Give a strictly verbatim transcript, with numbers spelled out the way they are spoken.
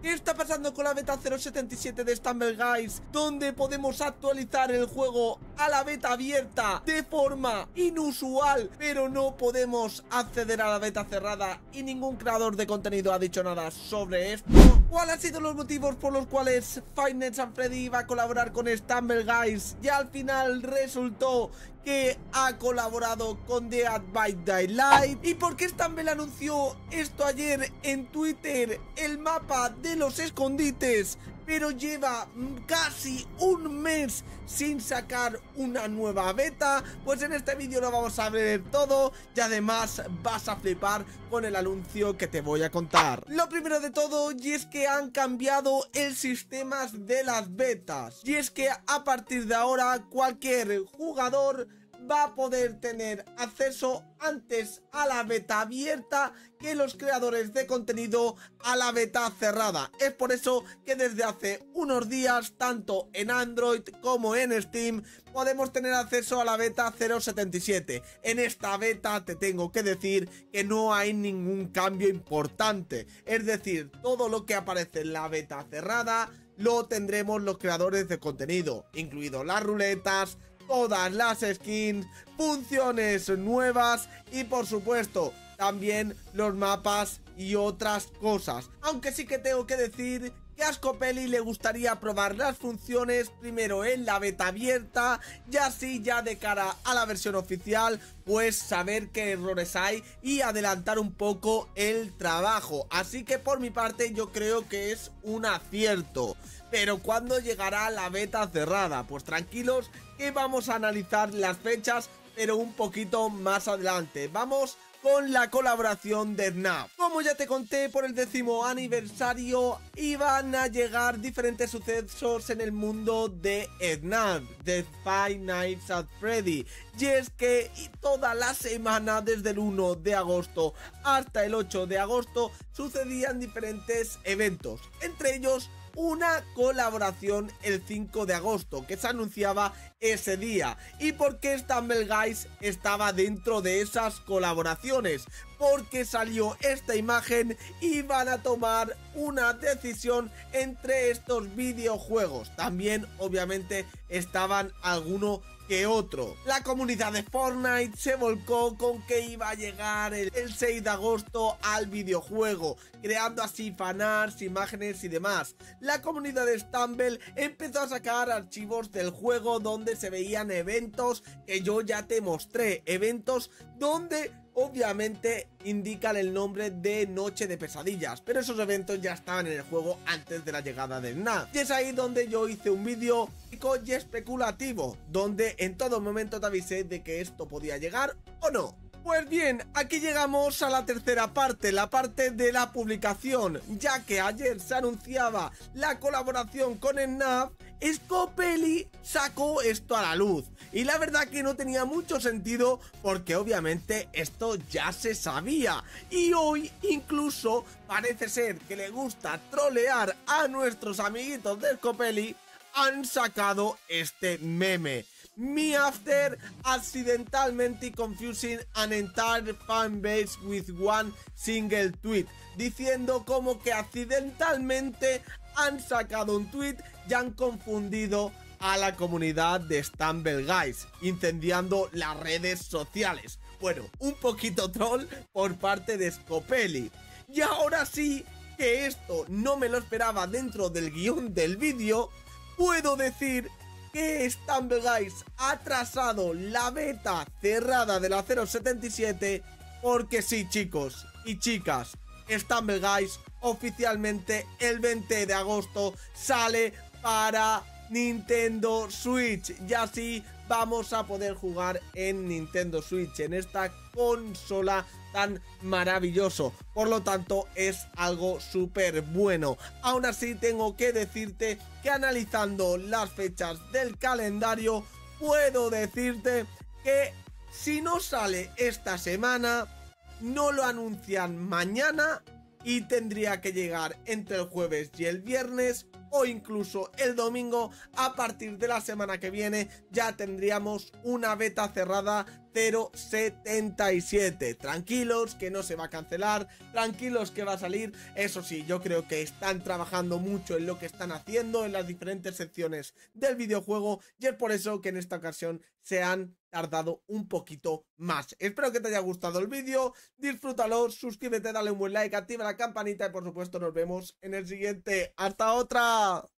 ¿Qué está pasando con la beta cero setenta y siete de Stumble Guys? Donde podemos actualizar el juego a la beta abierta de forma inusual, pero no podemos acceder a la beta cerrada y ningún creador de contenido ha dicho nada sobre esto. ¿Cuáles han sido los motivos por los cuales Five Nights at Freddy iba a colaborar con Stumble Guys? Y al final resultó que ha colaborado con Dead by Daylight. ¿Y por qué Stumble anunció esto ayer en Twitter? El mapa de los escondites, pero lleva casi un mes sin sacar una nueva beta. Pues en este vídeo lo vamos a ver todo y además vas a flipar con el anuncio que te voy a contar. Lo primero de todo, y es que han cambiado el sistema de las betas, y es que a partir de ahora cualquier jugador va a poder tener acceso antes a la beta abierta que los creadores de contenido a la beta cerrada. Es por eso que desde hace unos días, tanto en Android como en Steam, podemos tener acceso a la beta cero setenta y siete. En esta beta te tengo que decir que no hay ningún cambio importante. Es decir, todo lo que aparece en la beta cerrada lo tendremos los creadores de contenido, incluido las ruletas, todas las skins, funciones nuevas y por supuesto también los mapas y otras cosas. Aunque sí que tengo que decir que a Scopely le gustaría probar las funciones primero en la beta abierta y así ya de cara a la versión oficial pues saber qué errores hay y adelantar un poco el trabajo. Así que por mi parte yo creo que es un acierto. Pero ¿cuándo llegará la beta cerrada? Pues tranquilos que vamos a analizar las fechas, pero un poquito más adelante. Vamos con la colaboración de Snap. Como ya te conté, por el décimo aniversario iban a llegar diferentes sucesos en el mundo de Snap, de Five Nights at Freddy. Y es que toda la semana, desde el uno de agosto hasta el ocho de agosto, sucedían diferentes eventos. Entre ellos, una colaboración el cinco de agosto que se anunciaba ese día. ¿Y por qué Stumble Guys estaba dentro de esas colaboraciones? Porque salió esta imagen y van a tomar una decisión entre estos videojuegos. También obviamente estaban alguno que otro. La comunidad de Fortnite se volcó con que iba a llegar el, el seis de agosto al videojuego, creando así fanarts, imágenes y demás. La comunidad de Stumble empezó a sacar archivos del juego donde se veían eventos que yo ya te mostré, eventos donde obviamente indican el nombre de Noche de Pesadillas, pero esos eventos ya estaban en el juego antes de la llegada de Snap. Y es ahí donde yo hice un vídeo y especulativo, donde en todo momento te avisé de que esto podía llegar o no. Pues bien, aquí llegamos a la tercera parte, la parte de la publicación, ya que ayer se anunciaba la colaboración con Snap. Scopely sacó esto a la luz y la verdad que no tenía mucho sentido porque obviamente esto ya se sabía y hoy incluso parece ser que le gusta trolear a nuestros amiguitos de Scopely. Han sacado este meme: Me after accidentally confusing an entire fanbase with one single tweet, diciendo como que accidentalmente han sacado un tweet y han confundido a la comunidad de Stumble Guys, incendiando las redes sociales. Bueno, un poquito troll por parte de Scopely. Y ahora sí que esto no me lo esperaba dentro del guión del vídeo, puedo decir que Stumble Guys ha atrasado la beta cerrada de la cero setenta y siete porque sí, chicos y chicas, Stumble Guys oficialmente el veinte de agosto sale para Nintendo Switch y así vamos a poder jugar en Nintendo Switch, en esta consola tan maravilloso. Por lo tanto es algo súper bueno. Aún así tengo que decirte que analizando las fechas del calendario puedo decirte que si no sale esta semana no lo anuncian mañana y tendría que llegar entre el jueves y el viernes o incluso el domingo. A partir de la semana que viene ya tendríamos una beta cerrada cero setenta y siete. Tranquilos que no se va a cancelar, tranquilos que va a salir. Eso sí, yo creo que están trabajando mucho en lo que están haciendo en las diferentes secciones del videojuego y es por eso que en esta ocasión se han tardado un poquito más. Espero que te haya gustado el vídeo, disfrútalo, suscríbete, dale un buen like, activa la campanita y por supuesto nos vemos en el siguiente. ¡Hasta otra!